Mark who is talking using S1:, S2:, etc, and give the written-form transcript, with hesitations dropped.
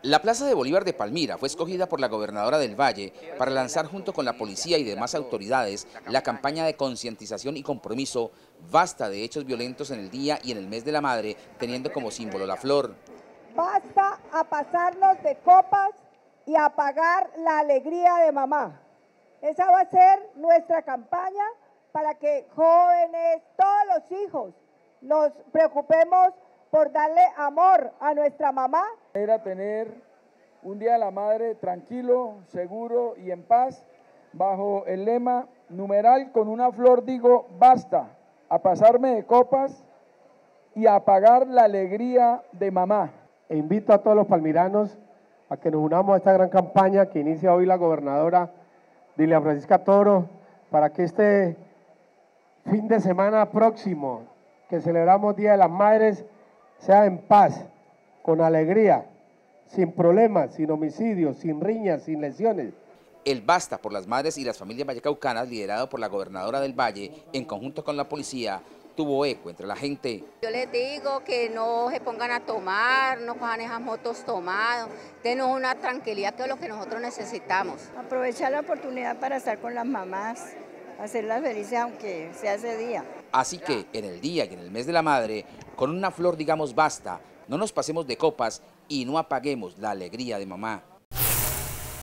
S1: La Plaza de Bolívar de Palmira fue escogida por la gobernadora del Valle para lanzar junto con la policía y demás autoridades la campaña de concientización y compromiso Basta de hechos violentos en el Día y en el Mes de la Madre, teniendo como símbolo la flor.
S2: Basta a pasarnos de copas y a apagar la alegría de mamá. Esa va a ser nuestra campaña para que jóvenes, todos los hijos, nos preocupemos por darle amor a nuestra mamá.
S3: Era tener un Día de la Madre tranquilo, seguro y en paz, bajo el lema numeral con una flor digo basta a pasarme de copas y a apagar la alegría de mamá.
S4: E invito a todos los palmiranos a que nos unamos a esta gran campaña que inicia hoy la gobernadora Dilia Francisca Toro para que este fin de semana próximo que celebramos Día de las Madres sea en paz, con alegría, sin problemas, sin homicidios, sin riñas, sin lesiones.
S1: El Basta por las madres y las familias vallecaucanas, liderado por la gobernadora del Valle, en conjunto con la policía, tuvo eco entre la gente.
S5: Yo les digo que no se pongan a tomar, no cojan esas motos tomadas, denos una tranquilidad que es lo que nosotros necesitamos.
S6: Aprovechar la oportunidad para estar con las mamás, hacerlas felices aunque sea ese día.
S1: Así que en el Día y en el Mes de la Madre, con una flor digamos basta, no nos pasemos de copas y no apaguemos la alegría de mamá.